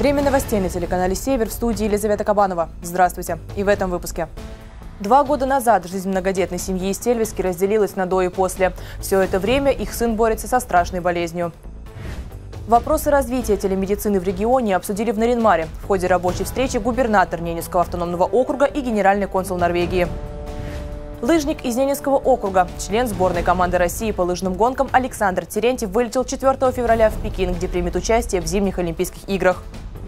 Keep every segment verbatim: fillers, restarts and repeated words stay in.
Время новостей на телеканале «Север», в студии Елизавета Кабанова. Здравствуйте. И в этом выпуске. Два года назад жизнь многодетной семьи из Тельвиски разделилась на до и после. Все это время их сын борется со страшной болезнью. Вопросы развития телемедицины в регионе обсудили в Нарьян-Маре. В ходе рабочей встречи губернатор Ненецкого автономного округа и генеральный консул Норвегии. Лыжник из Ненецкого округа, член сборной команды России по лыжным гонкам Александр Терентьев вылетел четвёртого февраля в Пекин, где примет участие в зимних Олимпийских играх.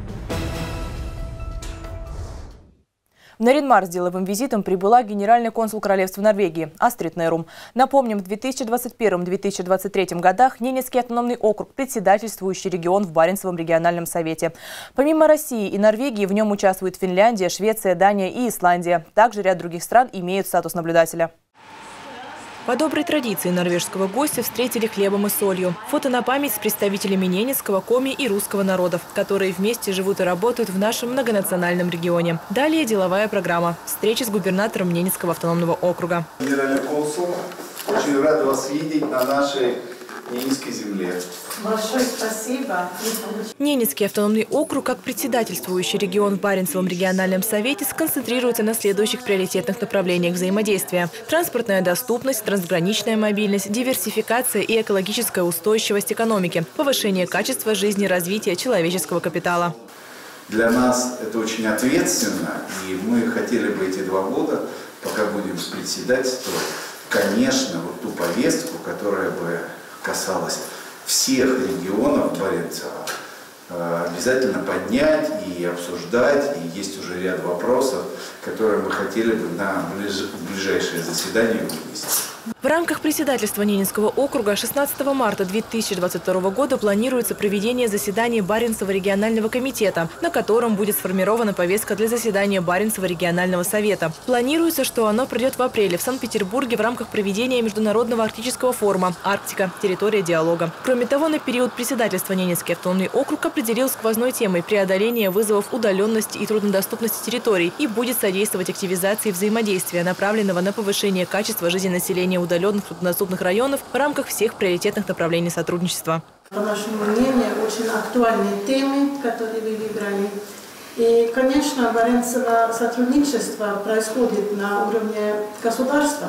В Нарьян-Мар с деловым визитом прибыла генеральный консул Королевства Норвегии Астрид Нерум. Напомним, в две тысячи двадцать первом — две тысячи двадцать третьем годах Ненецкий автономный округ – председательствующий регион в Баренцевом региональном совете. Помимо России и Норвегии в нем участвуют Финляндия, Швеция, Дания и Исландия. Также ряд других стран имеют статус наблюдателя. По доброй традиции норвежского гостя встретили хлебом и солью. Фото на память с представителями ненецкого, коми и русского народов, которые вместе живут и работают в нашем многонациональном регионе. Далее деловая программа. Встреча с губернатором Ненецкого автономного округа. Генеральный консул, очень рад вас видеть на нашей ненецкой земле. Большое спасибо. Ненецкий автономный округ, как председательствующий регион в Баренцевом региональном совете, сконцентрируется на следующих приоритетных направлениях взаимодействия: транспортная доступность, трансграничная мобильность, диверсификация и экологическая устойчивость экономики, повышение качества жизни, развитие человеческого капитала. Для нас это очень ответственно, и мы хотели бы эти два года, пока будем председательствовать, конечно, вот ту повестку, которая бы касалась всех регионов Баренцева, обязательно поднять и обсуждать. И есть уже ряд вопросов, которые мы хотели бы на ближайшее заседание вынести. В рамках председательства Ненецкого округа шестнадцатого марта две тысячи двадцать второго года планируется проведение заседания Баренцева регионального комитета, на котором будет сформирована повестка для заседания Баренцева регионального совета. Планируется, что оно пройдет в апреле в Санкт-Петербурге в рамках проведения Международного арктического форума «Арктика. Территория диалога». Кроме того, на период председательства Ненецкий автономный округ определил сквозной темой преодоления вызовов удаленности и труднодоступности территорий и будет содействовать активизации взаимодействия, направленного на повышение качества жизни населения удаленных труднодоступных районов в рамках всех приоритетных направлений сотрудничества. По нашему мнению, очень актуальные темы, которые вы выбрали. И, конечно, Баренцево сотрудничество происходит на уровне государства,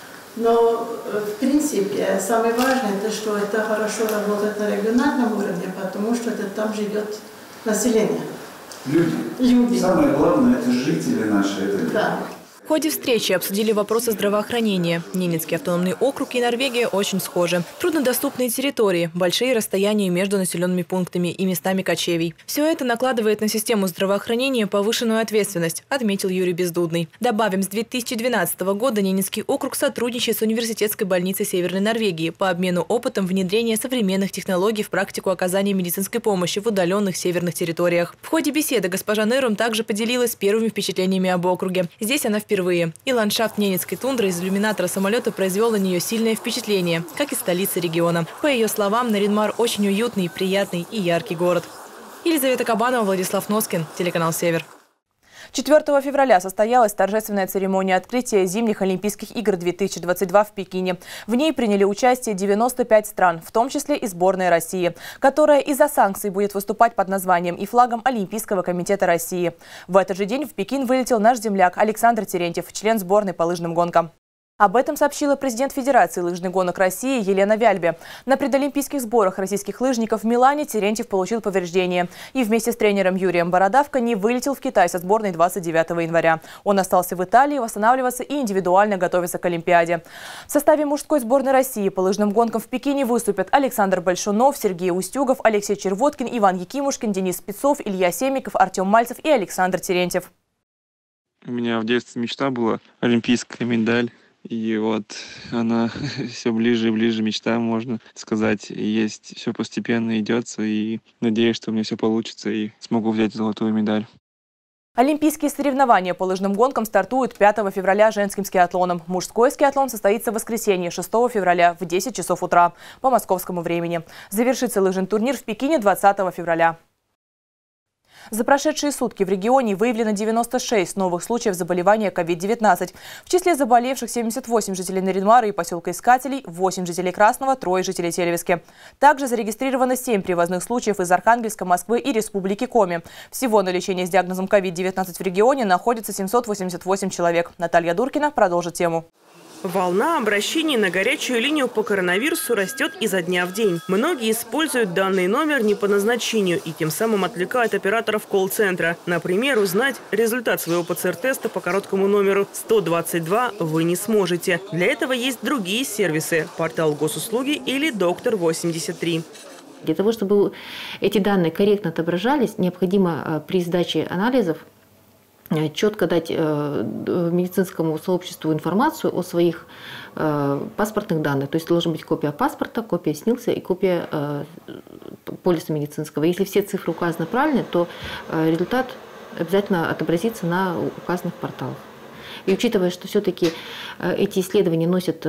но, в принципе, самое важное, это что это хорошо работает на региональном уровне, потому что это там живет население. Люди. Люди. Самое главное, это жители наши. Это люди. Да. В ходе встречи обсудили вопросы здравоохранения. Ненецкий автономный округ и Норвегия очень схожи. Труднодоступные территории, большие расстояния между населенными пунктами и местами кочевий. Все это накладывает на систему здравоохранения повышенную ответственность, отметил Юрий Бездудный. Добавим, с две тысячи двенадцатого года Ненецкий округ сотрудничает с университетской больницей Северной Норвегии по обмену опытом внедрения современных технологий в практику оказания медицинской помощи в удаленных северных территориях. В ходе беседы госпожа Нерум также поделилась первыми впечатлениями об округе. Здесь она впервые. И ландшафт ненецкой тундры из иллюминатора самолета произвел на нее сильное впечатление, как и столица региона. По ее словам, Нарьян-Мар очень уютный, приятный и яркий город. Елизавета Кабанова, Владислав Носкин, телеканал «Север». четвёртого февраля состоялась торжественная церемония открытия зимних Олимпийских игр две тысячи двадцать два в Пекине. В ней приняли участие девяносто пять стран, в том числе и сборная России, которая из-за санкций будет выступать под названием и флагом Олимпийского комитета России. В этот же день в Пекин вылетел наш земляк Александр Терентьев, член сборной по лыжным гонкам. Об этом сообщила президент Федерации лыжных гонок России Елена Вяльбе. На предолимпийских сборах российских лыжников в Милане Терентьев получил повреждение и вместе с тренером Юрием Бородавко не вылетел в Китай со сборной двадцать девятого января. Он остался в Италии восстанавливаться и индивидуально готовиться к Олимпиаде. В составе мужской сборной России по лыжным гонкам в Пекине выступят Александр Большунов, Сергей Устюгов, Алексей Червоткин, Иван Якимушкин, Денис Спецов, Илья Семиков, Артем Мальцев и Александр Терентьев. У меня в детстве мечта была олимпийская медаль. И вот она все ближе и ближе, мечта, можно сказать, есть. Все постепенно идется, и надеюсь, что у меня все получится, и смогу взять золотую медаль. Олимпийские соревнования по лыжным гонкам стартуют пятого февраля женским скиатлоном. Мужской скиатлон состоится в воскресенье шестого февраля в десять часов утра по московскому времени. Завершится лыжный турнир в Пекине двадцатого февраля. За прошедшие сутки в регионе выявлено девяносто шесть новых случаев заболевания ковид девятнадцать. В числе заболевших семьдесят восемь жителей Наринмара и поселка Искателей, восемь жителей Красного, трое жителей Телевиски. Также зарегистрировано семь привозных случаев из Архангельска, Москвы и Республики Коми. Всего на лечении с диагнозом ковид девятнадцать в регионе находится семьсот восемьдесят восемь человек. Наталья Дуркина продолжит тему. Волна обращений на горячую линию по коронавирусу растет изо дня в день. Многие используют данный номер не по назначению и тем самым отвлекают операторов колл-центра. Например, узнать результат своего ПЦР-теста по короткому номеру сто двадцать два вы не сможете. Для этого есть другие сервисы – портал госуслуги или доктор восемьдесят три. Для того, чтобы эти данные корректно отображались, необходимо при сдаче анализов четко дать медицинскому сообществу информацию о своих паспортных данных. То есть должна быть копия паспорта, копия СНИЛСа и копия полиса медицинского. Если все цифры указаны правильно, то результат обязательно отобразится на указанных порталах. И учитывая, что все-таки эти исследования носят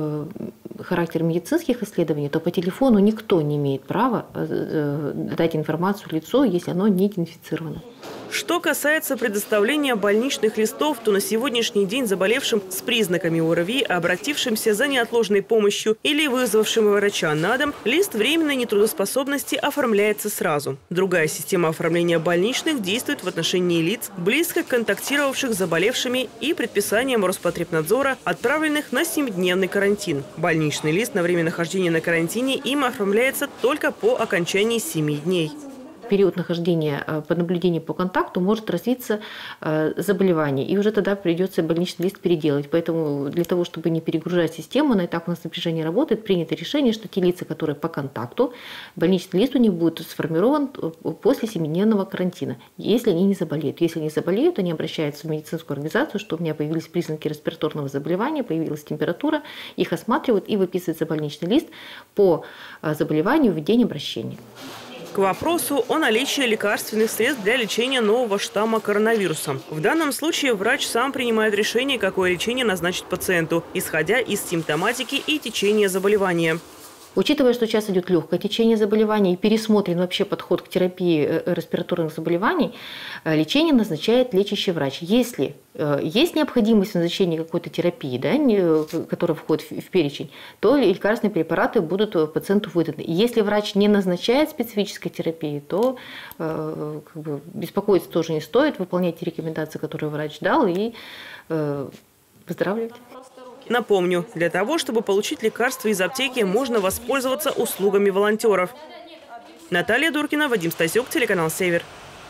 характер медицинских исследований, то по телефону никто не имеет права дать информацию лицу, если оно не идентифицировано. Что касается предоставления больничных листов, то на сегодняшний день заболевшим с признаками ОРВИ, обратившимся за неотложной помощью или вызвавшим врача на дом, лист временной нетрудоспособности оформляется сразу. Другая система оформления больничных действует в отношении лиц, близко контактировавших с заболевшими и предписанием Роспотребнадзора, отправленных на семидневный карантин. Больничный лист на время нахождения на карантине им оформляется только по окончании семи дней. В период нахождения под наблюдением по контакту может развиться заболевание, и уже тогда придется больничный лист переделать. Поэтому для того, чтобы не перегружать систему, на так у нас напряжение работает, принято решение, что те лица, которые по контакту, больничный лист у них будет сформирован после семидневного карантина, если они не заболеют. Если они заболеют, они обращаются в медицинскую организацию, что у меня появились признаки респираторного заболевания, появилась температура, их осматривают и выписывается больничный лист по заболеванию в день обращения. К вопросу о наличии лекарственных средств для лечения нового штамма коронавируса. В данном случае врач сам принимает решение, какое лечение назначить пациенту, исходя из симптоматики и течения заболевания. Учитывая, что сейчас идет легкое течение заболеваний и пересмотрен вообще подход к терапии респираторных заболеваний, лечение назначает лечащий врач. Если есть необходимость в назначении какой-то терапии, да, которая входит в перечень, то лекарственные препараты будут пациенту выданы. Если врач не назначает специфической терапии, то как бы, беспокоиться тоже не стоит, выполняйте рекомендации, которые врач дал, и выздоравливайте. Напомню, для того, чтобы получить лекарства из аптеки, можно воспользоваться услугами волонтеров. Наталья Дуркина, Вадим Стасюк, телеканал «Север».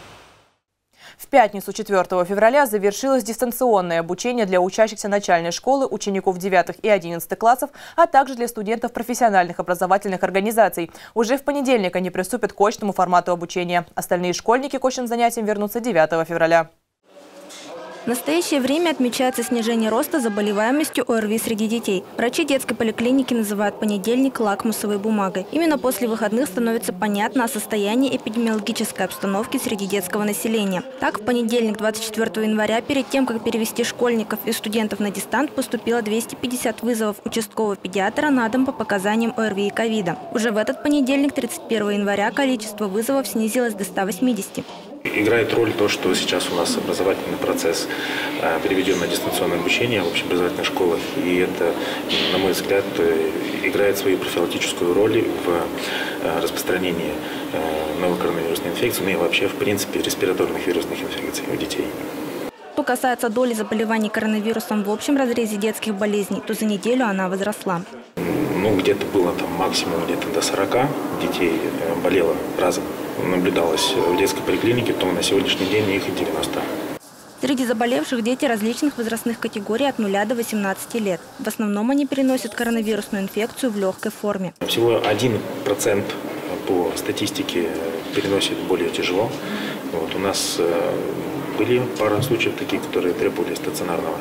В пятницу, четвёртого февраля, завершилось дистанционное обучение для учащихся начальной школы, учеников девятых и одиннадцатых классов, а также для студентов профессиональных образовательных организаций. Уже в понедельник они приступят к очному формату обучения. Остальные школьники к очным занятиям вернутся девятого февраля. В настоящее время отмечается снижение роста заболеваемости ОРВИ среди детей. Врачи детской поликлиники называют понедельник лакмусовой бумагой. Именно после выходных становится понятно о состоянии эпидемиологической обстановки среди детского населения. Так, в понедельник, двадцать четвёртого января, перед тем, как перевести школьников и студентов на дистант, поступило двести пятьдесят вызовов участкового педиатра на дом по показаниям ОРВИ и ковида. Уже в этот понедельник, тридцать первого января, количество вызовов снизилось до ста восьмидесяти. Играет роль то, что сейчас у нас образовательный процесс переведен на дистанционное обучение в общеобразовательных школах. И это, на мой взгляд, играет свою профилактическую роль в распространении новой коронавирусной инфекции, ну и вообще, в принципе, респираторных вирусных инфекций у детей. Что касается доли заболеваний коронавирусом в общем разрезе детских болезней, то за неделю она возросла. Ну, где-то было там максимум где-то до сорока детей болело разом. Наблюдалось в детской поликлинике, то на сегодняшний день их девяносто. Среди заболевших дети различных возрастных категорий от нуля до восемнадцати лет. В основном они переносят коронавирусную инфекцию в легкой форме. Всего один процент по статистике переносит более тяжело. Вот, у нас были пара случаев таких, которые требовали стационарного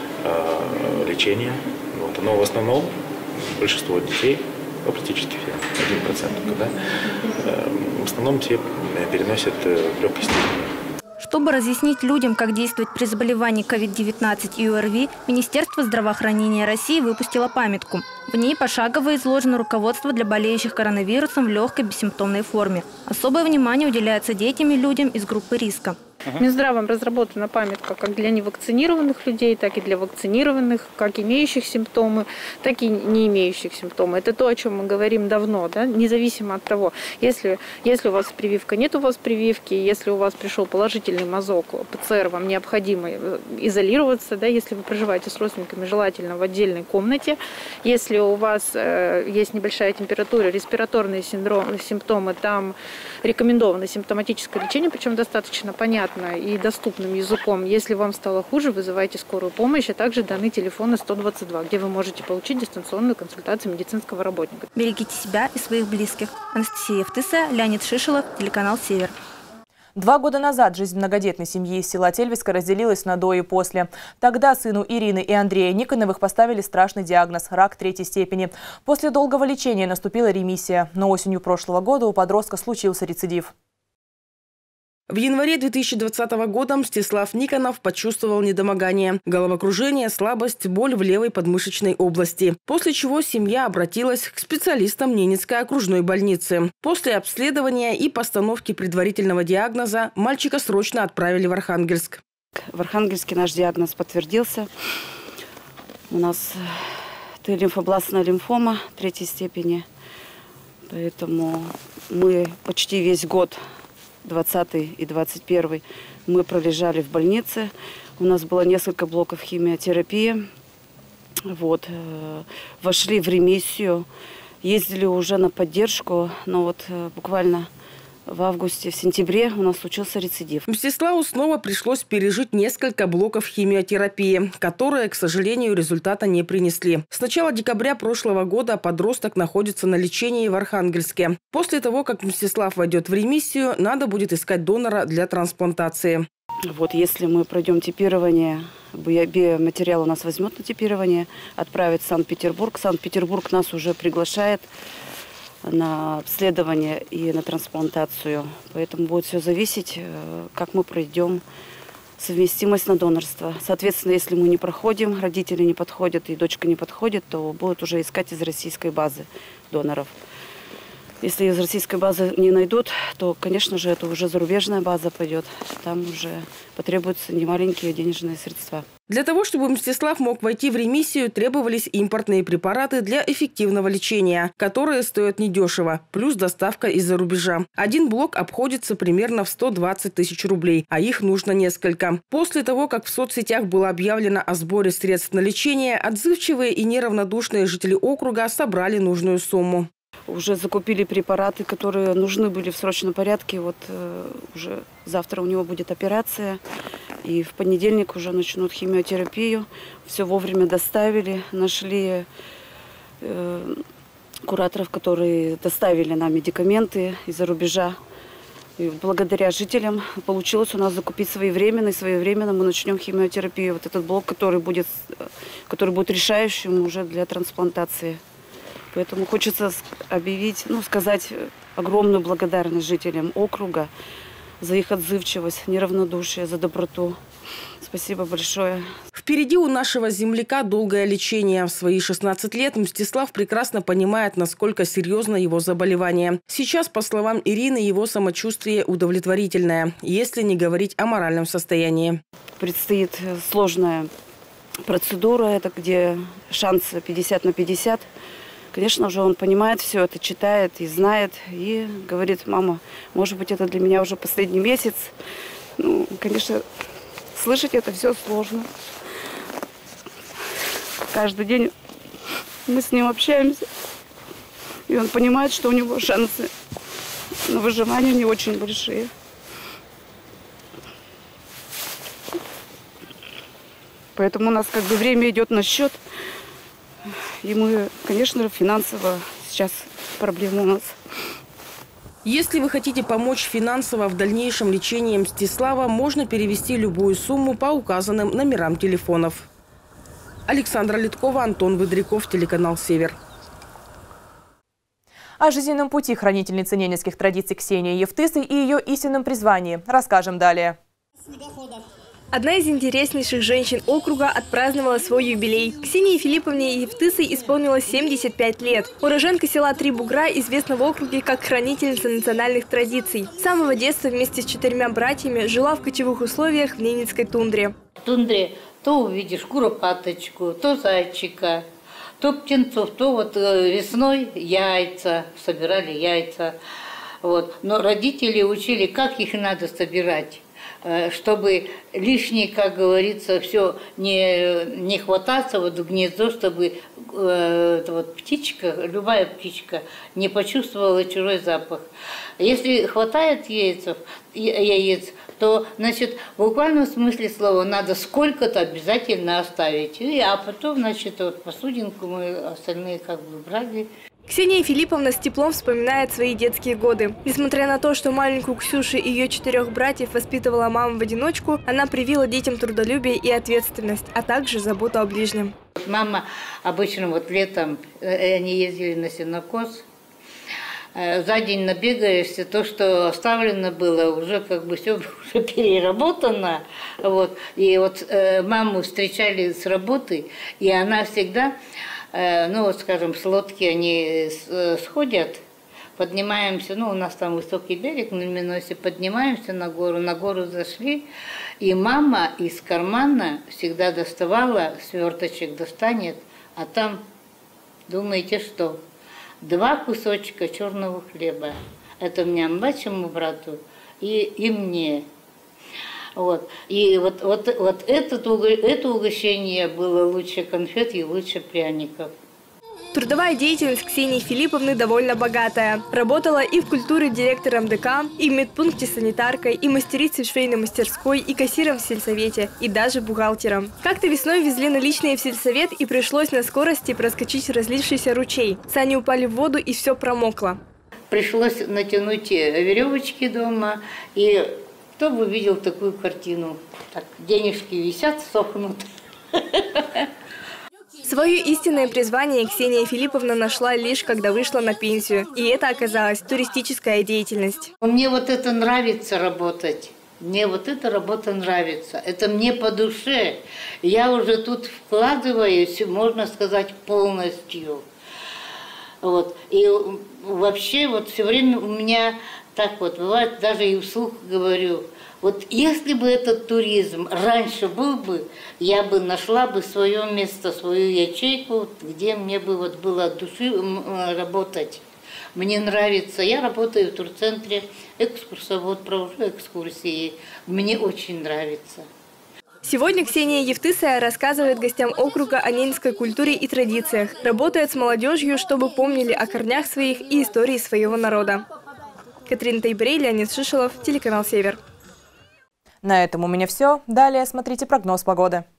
э, лечения. Вот, но в основном большинство детей, ну, практически все, один процент, да, э, в основном все переносят в легкой степени. Чтобы разъяснить людям, как действовать при заболевании ковид девятнадцать и ОРВИ, Министерство здравоохранения России выпустило памятку. В ней пошагово изложено руководство для болеющих коронавирусом в легкой бессимптомной форме. Особое внимание уделяется детям и людям из группы риска. Минздравом разработана памятка как для невакцинированных людей, так и для вакцинированных, как имеющих симптомы, так и не имеющих симптомы. Это то, о чем мы говорим давно, да? Независимо от того, если, если у вас прививка, нет у вас прививки, если у вас пришел положительный мазок, ПЦР, вам необходимо изолироваться, да? Если вы проживаете с родственниками, желательно в отдельной комнате. Если у вас э, есть небольшая температура, респираторные синдром, симптомы, там рекомендовано симптоматическое лечение, причем достаточно понятно и доступным языком. Если вам стало хуже, вызывайте скорую помощь, а также даны телефоны сто двадцать два, где вы можете получить дистанционную консультацию медицинского работника. Берегите себя и своих близких. Анастасия Евтысая, Леонид Шишелов, телеканал «Север». Два года назад жизнь многодетной семьи из села Тельвиска разделилась на до и после. Тогда сыну Ирины и Андрея Никоновых поставили страшный диагноз – рак третьей степени. После долгого лечения наступила ремиссия, но осенью прошлого года у подростка случился рецидив. В январе две тысячи двадцатого года Мстислав Никонов почувствовал недомогание, головокружение, слабость, боль в левой подмышечной области. После чего семья обратилась к специалистам Ненецкой окружной больницы. После обследования и постановки предварительного диагноза мальчика срочно отправили в Архангельск. В Архангельске наш диагноз подтвердился. У нас Т-лимфобластная лимфома третьей степени. Поэтому мы почти весь год, двадцатый и двадцать первый, мы пролежали в больнице. У нас было несколько блоков химиотерапии. Вот. Вошли в ремиссию. Ездили уже на поддержку, но вот буквально в августе, в сентябре у нас случился рецидив. Мстиславу снова пришлось пережить несколько блоков химиотерапии, которые, к сожалению, результата не принесли. С начала декабря прошлого года подросток находится на лечении в Архангельске. После того, как Мстислав войдет в ремиссию, надо будет искать донора для трансплантации. Вот если мы пройдем типирование, биоматериал у нас возьмет на типирование, отправит в Санкт-Петербург. Санкт-Петербург нас уже приглашает на обследование и на трансплантацию. Поэтому будет все зависеть, как мы пройдем совместимость на донорство. Соответственно, если мы не проходим, родители не подходят и дочка не подходит, то будут уже искать из российской базы доноров. Если из российской базы не найдут, то, конечно же, это уже зарубежная база пойдет. Там уже потребуются немаленькие денежные средства. Для того, чтобы Мстислав мог войти в ремиссию, требовались импортные препараты для эффективного лечения, которые стоят недешево, плюс доставка из-за рубежа. Один блок обходится примерно в сто двадцать тысяч рублей, а их нужно несколько. После того, как в соцсетях было объявлено о сборе средств на лечение, отзывчивые и неравнодушные жители округа собрали нужную сумму. Уже закупили препараты, которые нужны были в срочном порядке. Вот э, уже завтра у него будет операция. И в понедельник уже начнут химиотерапию. Все вовремя доставили. Нашли э, кураторов, которые доставили нам медикаменты из-за рубежа. И благодаря жителям получилось у нас закупить своевременно. И своевременно мы начнем химиотерапию. Вот этот блок, который будет, который будет решающим уже для трансплантации. Поэтому хочется объявить, ну, сказать огромную благодарность жителям округа за их отзывчивость, неравнодушие, за доброту. Спасибо большое. Впереди у нашего земляка долгое лечение. В свои шестнадцать лет Мстислав прекрасно понимает, насколько серьезно его заболевание. Сейчас, по словам Ирины, его самочувствие удовлетворительное, если не говорить о моральном состоянии. Предстоит сложная процедура, это где шансы пятьдесят на пятьдесят. Конечно же, он понимает все это, читает и знает. И говорит: мама, может быть, это для меня уже последний месяц. Ну, конечно, слышать это все сложно. Каждый день мы с ним общаемся. И он понимает, что у него шансы на выживание не очень большие. Поэтому у нас как бы время идет на счет. И мы, конечно, финансово сейчас проблема у нас. Если вы хотите помочь финансово в дальнейшем лечении Мстислава, можно перевести любую сумму по указанным номерам телефонов. Александра Литкова, Антон Выдряков, телеканал «Север». О жизненном пути хранительницы ненецких традиций Ксении Евтысы и ее истинном призвании расскажем далее. Одна из интереснейших женщин округа отпраздновала свой юбилей. Ксении Филипповне Евтысой исполнилось семьдесят пять лет. Уроженка села Три Бугра известна в округе как хранительница национальных традиций. С самого детства вместе с четырьмя братьями жила в кочевых условиях в Ненецкой тундре. В тундре то увидишь куропаточку, то зайчика, то птенцов, то вот весной яйца, собирали яйца. Вот. Но родители учили, как их надо собирать, чтобы лишнее, как говорится, все не, не хвататься вот в гнездо, чтобы э, вот птичка, любая птичка, не почувствовала чужой запах. Если хватает яйцев, яиц, то, значит, в буквальном смысле слова надо сколько-то обязательно оставить. И, а потом, значит, вот посудинку мы остальные как бы брали. Ксения Филипповна с теплом вспоминает свои детские годы. Несмотря на то, что маленькую Ксюшу и ее четырех братьев воспитывала мама в одиночку, она привила детям трудолюбие и ответственность, а также заботу о ближнем. Мама обычно вот летом, они ездили на сенокос, за день набегаешься, то, что оставлено было, уже как бы все уже переработано. Вот. И вот э, маму встречали с работы, и она всегда... Ну, вот, скажем, с лодки они сходят, поднимаемся, ну, у нас там высокий берег на Миносе, поднимаемся на гору, на гору зашли, и мама из кармана всегда доставала, сверточек достанет, а там, думаете, что? Два кусочка черного хлеба. Это мне, младшему брату и, и мне. Вот. И вот, вот, вот этот, это угощение было лучше конфет и лучше пряников. Трудовая деятельность Ксении Филипповны довольно богатая. Работала и в культуре директором ДК, и в медпункте санитаркой, и мастерицей в швейной мастерской, и кассиром в сельсовете, и даже бухгалтером. Как-то весной везли наличные в сельсовет, и пришлось на скорости проскочить разлившийся ручей. Сани упали в воду, и все промокло. Пришлось натянуть веревочки дома, и... Кто бы видел такую картину? Так, денежки висят, сохнут. Свое истинное призвание Ксения Филипповна нашла лишь когда вышла на пенсию. И это оказалась туристическая деятельность. Мне вот это нравится работать. Мне вот эта работа нравится. Это мне по душе. Я уже тут вкладываюсь, можно сказать, полностью. Вот. И вообще вот все время у меня... Так вот, бывает, даже и вслух говорю, вот если бы этот туризм раньше был бы, я бы нашла бы свое место, свою ячейку, где мне бы вот было от души работать. Мне нравится, я работаю в турцентре, экскурсовод, провожу экскурсии, мне очень нравится. Сегодня Ксения Евтысая рассказывает гостям округа о ненецкой культуре и традициях, работает с молодежью, чтобы помнили о корнях своих и истории своего народа. Катрина Тайбрей, Леонид Шишелов, телеканал «Север». На этом у меня все. Далее смотрите прогноз погоды.